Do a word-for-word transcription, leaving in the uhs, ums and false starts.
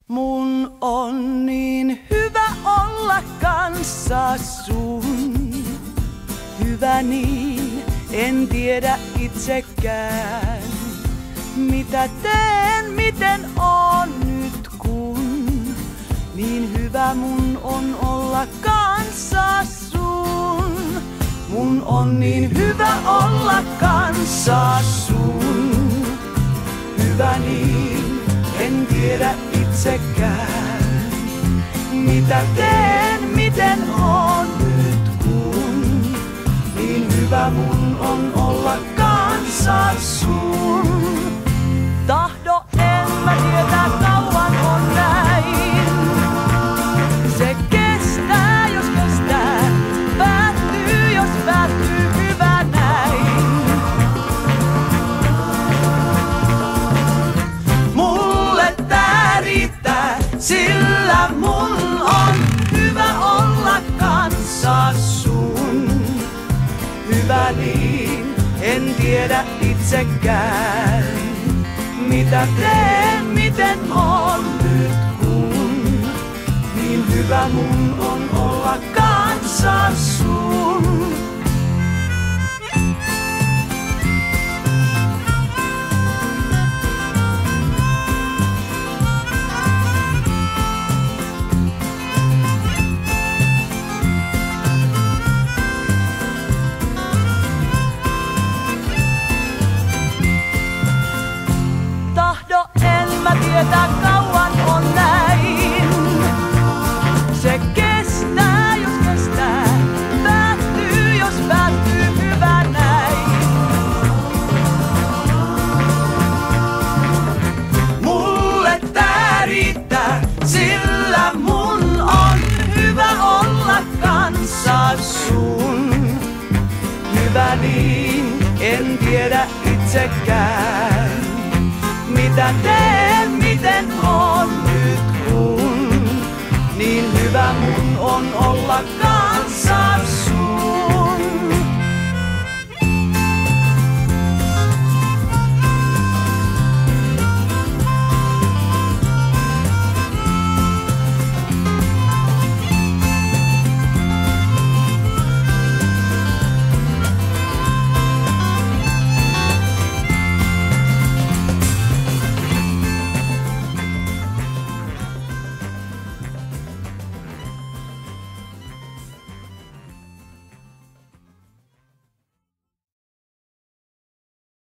Mun on niin hyvä olla kanssa sun. Hyvä niin, en tiedä itsekään. Mitä teen, miten on nyt kun. Niin hyvä mun on olla kanssa sun. Mun on niin hyvä olla kanssa sun. Hyvä niin, en tiedä itsekään. Mitä teen, miten on nyt kun. Niin hyvä mun on olla kanssa sun. Tahdo en mä tietää kauan on näin. Se kestää jos kestää, päättyy jos päättyy, hyvä näin. Mulle tää riittää, sillä mun on hyvä olla kanssa sun. Hyvä niin, en tiedä itsekään. Mitä teen, miten on nyt kun. Niin hyvä mun on olla kanssa sun. Tahdo en mä tietää kauan on näin. Se kestää jos kestää, päättyy jos päättyy, hyvä näin. Mulle tää riittää, sillä mun on hyvä olla kanssa sun. Hyvä niin, en tiedä itsekään. Mitä teen, miten on nyt kun. Niin hyvä mun on olla kanssa sun.